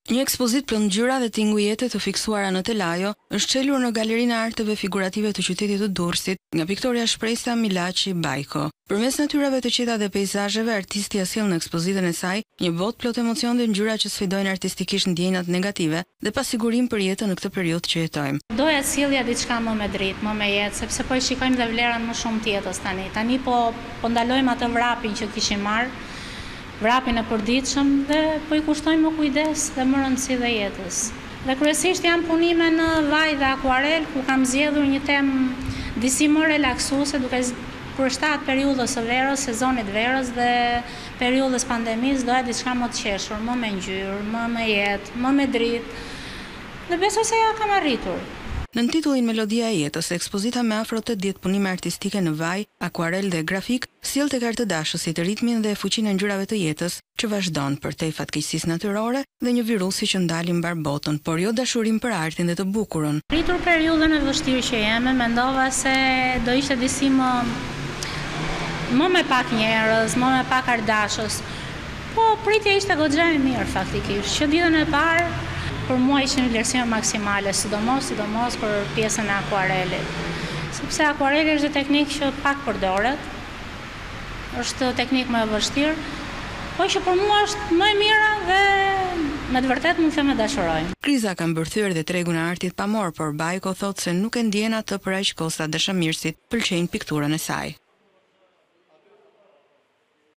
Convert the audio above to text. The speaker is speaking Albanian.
Një ekspozit për ngjyra dhe tingujete të fiksuara në telajo është çelur në Galerinë e Arteve Figurative të qytetit të Durrësit nga piktorja shprehësa Milaçi Bajko. Përmes natyrave të qeta dhe peizazheve, artistja sjell në ekspozitën e saj një botë plot emocion dhe ngjyra që sfidojnë artistikisht ndjenjat negative dhe pasigurinë për jetën në këtë periudhë që jetojmë. Doja të sjellja diçka më me dritë, më me jetë, sepse po i shikojmë dhe vlerat më shumë të jetës tani. Tani po ndalojmë atë vrapin që kishim marrë, vrapin e përditshëm dhe po i kushtojmë më kujdes dhe më rëndësi dhe jetës. Dhe kryesisht janë punime në vaj dhe akuarel, ku kam zgjedhur një temë disi më relaksuese, duke përshtat periudhës së verës, sezonit verës dhe periudhës pandemisë, doja diçka më të qeshur, më me ngjyrë, më me jetë, më me dritë. Dhe besoj se ja kam arritur. Në titullin Melodia e jetës, ekspozita me afro 80 punime artistike në vaj, akuarel dhe grafik sjell tek artëdashësit ritmin dhe fuqinë e ngjyrave të jetës që vazhdon përtej fatkeqësisë natyrore dhe një virusi që ndali mbar botën, por jo dashurinë për artin dhe të bukurën. Pritur periudhën e vështirë që jemi, mendova se do ishte disi më me pak njerëz, më me pak ardashës. Po pritja ishte goxha e mirë faktikisht. Që ditën e parë për mua ishte një vlerësime maksimale, sidomos për pjesën e akuarelit. Sepse akuareli është teknikë që pak përdoret, është teknikë më e vështirë, po që për mua është më e mira dhe me të vërtet mund të them e dashuroj. Kriza ka mbërthyer dhe tregun e artit pamor, por Bajko thotë se nuk e ndjen atë për aq kohë sa dashamirësit pëlqejnë pikturën e saj.